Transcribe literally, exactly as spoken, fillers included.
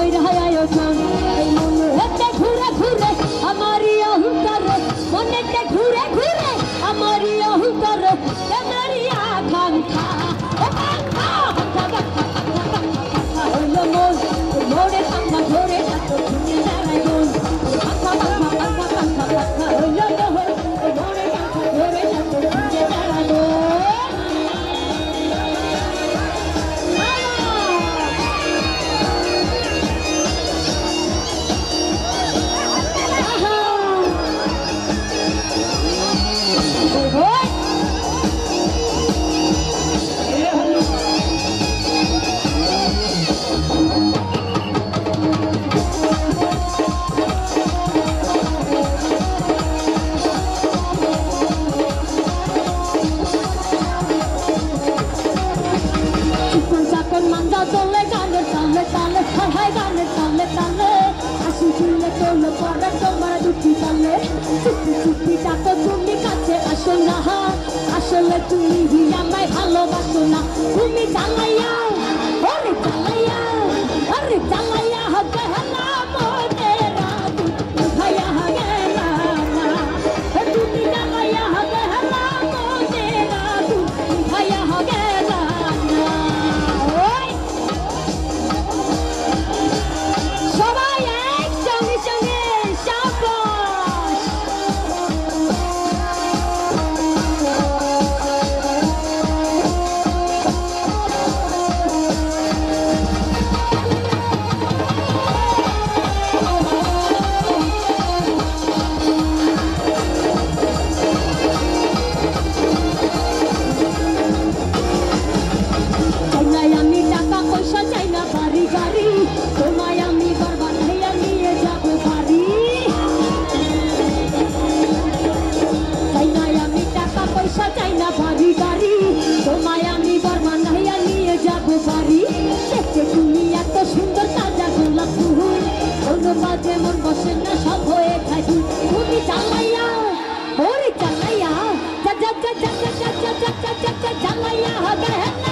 কইরা আয়োজন এই মনেতে ঘুরে ঘুরে আমারই অহংকার মনেতে ঘুরে ঘুরে আমারই অহংকার আমারই আকাঙ্ক্ষা ও আকাঙ্ক্ষা হলো মন মোড়ে পাঙ্খা ধরে এত ঘুরে দাঁড়ায় মন পাঙ্খা পাঙ্খা পাঙ্খা পাঙ্খা পাঙ্খা হলো মোহন মোড়ে পাঙ্খা ধরে এত ঘুরে দাঁড়ায় মন Manda dole gane tale tale hai hai gane tale tale ashi chule tole pore tomar dutti tale chutti chutti tako tumi kache asho na ashole tumi hi amai bhalobaso na tumi jalaiya ore jalaiya ore jalaiya hobe hela mone ratu bhaiya hagela na tumi jalaiya hobe hela mone ratu bhaiya hagela যেমন বসে না সব হয়ে থাকি তুমি জ্বালাইয়া ওরে জ্বালাইয়া জ্বালাইয়া হবে